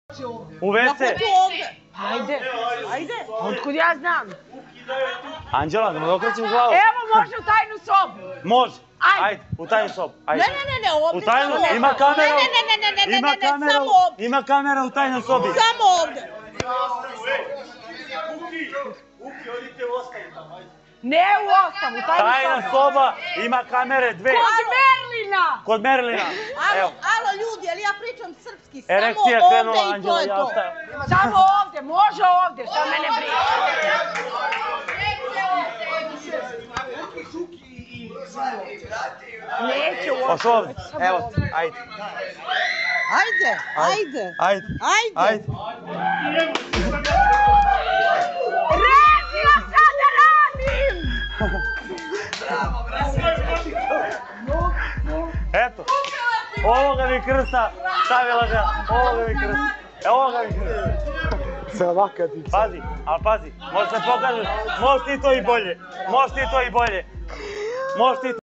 U Ja WC. hoću ovde. Ajde. Ajde. Otkud ja znam? Anđela, da mu okrećem glavu. Evo može u tajnu sobu. Može. Ajde. Ajde, u tajnu sobu. Ajde. Ne, ovde. U tajnu, samo ovde. ima kamera. Ne, samo ovde. Ima kamera u tajnoj sobi. Samo ovde. Ne u ostavu, u tajnu Tajna sobu. soba, ima kamere dve. Kod Merlina. Kod Merlina. Evo. Alo ljudi, ali ja pričam srpski. Samo Erekcija ovde krenula, i to Anđela, je ja to. ostajem. Samo ovde, može ovde, šta mene briga. Neće u Oš ovdje, evo, ajde. Ajde. Ajde. Rezila sad da radim! Eto, ovoga mi krsta, stavila ga, ovoga mi krsta. Ovoga mi krsta. Savaka ti. Pazi, ali pazi, možeš se pokažeš, možeš ti to i bolje. Možeš ti to i bolje. Možeš ti